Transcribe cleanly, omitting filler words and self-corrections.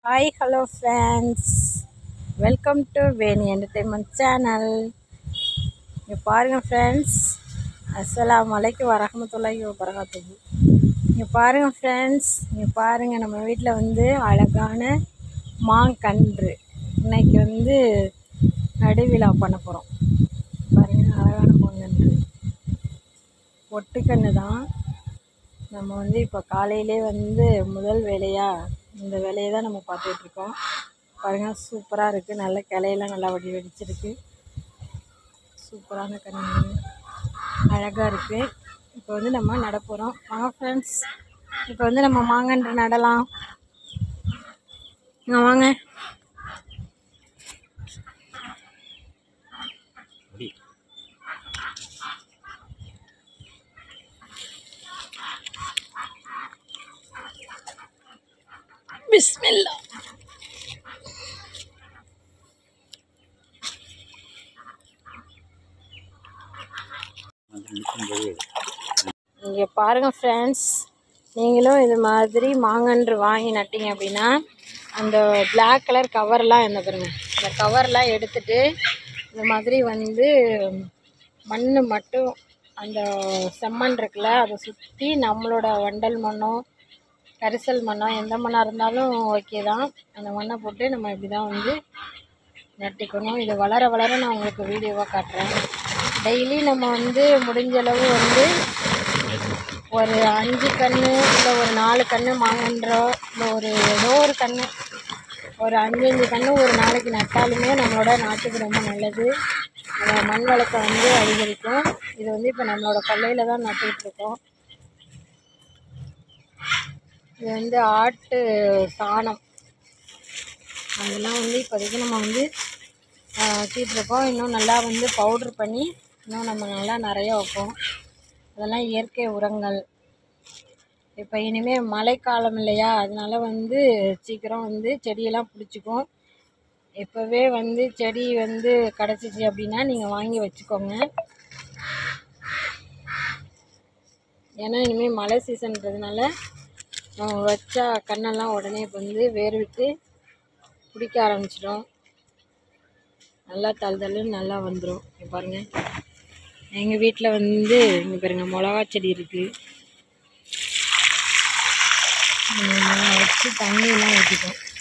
Hi, hello friends. Welcome to Veni Entertainment Channel. இங்கே பாருங்கள் friends, அஸ்ஸலாமு அலைக்கும் வரஹ்மத்துல்லாஹி வபரகாத்துஹு. இங்கே பாருங்கள் ஃப்ரெண்ட்ஸ், இங்கே பாருங்கள் நம்ம வீட்டில் வந்து அழகான மாங்கன்று இன்னைக்கு வந்து நடுவிழா பண்ண போகிறோம். பாருங்கள் அழகான மாங்கன்று ஒட்டுக்கன்று தான். நம்ம வந்து இப்போ காலையிலே வந்து முதல் வேலையாக இந்த வேலையை தான் நம்ம பார்த்துட்ருக்கோம். பாருங்கள் சூப்பராக இருக்குது, நல்ல கிளையெல்லாம் நல்லா வெடிச்சிருக்கு, சூப்பரான கன்று அழகாக இருக்குது. இப்போ வந்து நம்ம நட போகிறோம். வாங்க ஃப்ரெண்ட்ஸ், இப்போ வந்து நம்ம மாங்கன்று நடலாம். வாங்க. பிஸ்மில்லா. இங்கே பாருங்கள் ஃப்ரெண்ட்ஸ், நீங்களும் இது மாதிரி மாங்கன்று வாங்கி நட்டிங்க அப்படின்னா அந்த பிளாக் கலர் கவர்லாம் என்ன பாருங்க, இந்த கவர்லாம் எடுத்துட்டு இந்த மாதிரி வந்து மண் மட்டும் அந்த செம்மண் இருக்குல்ல அதை சுற்றி நம்மளோட வண்டல் மண்ணோ கரிசல் மண்ணோ எந்த மண்ணாக இருந்தாலும் ஓகே தான், அந்த மண்ணை போட்டு நம்ம இப்படி தான் வந்து நட்டிக்கணும். இது வளர வளர நான் உங்களுக்கு வீடியோவாக காட்டுறேன். டெய்லி நம்ம வந்து முடிஞ்சளவு வந்து ஒரு 5 கன்று இல்லை ஒரு 4 கன்று மாங்கன்றோ இல்லை ஏதோ ஒரு கன்று ஒரு 5 கன்று ஒரு நாளைக்கு நட்டாலுமே நம்மளோட நாட்டுக்கு ரொம்ப நல்லது. மண் வளத்தை வந்து அதிகரிக்கும். இது வந்து இப்போ நம்மளோட கொல்லையில் தான் நட்டுக்கிட்டுருக்கோம். இது வந்து ஆட்டு சாணம் அதெல்லாம் வந்து இப்போதைக்கு நம்ம வந்து வச்சிட்ருக்கோம். இன்னும் நல்லா வந்து பவுட்ரு பண்ணி இன்னும் நம்ம நல்லா நிறைய வைப்போம். அதெல்லாம் இயற்கை உரங்கள். இப்போ இனிமேல் மழைக்காலம் இல்லையா, அதனால வந்து சீக்கிரம் வந்து செடியெல்லாம் பிடிச்சிக்கும். இப்போவே வந்து செடி வந்து கிடச்சிச்சு அப்படின்னா நீங்கள் வாங்கி வச்சுக்கோங்க. ஏன்னா இனிமேல் மழை சீசன்றதுனால நம்ம வச்சா கண்ணெல்லாம் உடனே இப்போ வந்து வேர் விட்டு பிடிக்க ஆரம்பிச்சிடும். நல்லா தள்ளுன்னு நல்லா வந்துடும். இங்கே பாருங்கள், எங்கள் வீட்டில் வந்து இங்கே பாருங்கள் மிளகா செடி இருக்குது. வச்சு தண்ணியெல்லாம் ஊற்றிட்டோம்.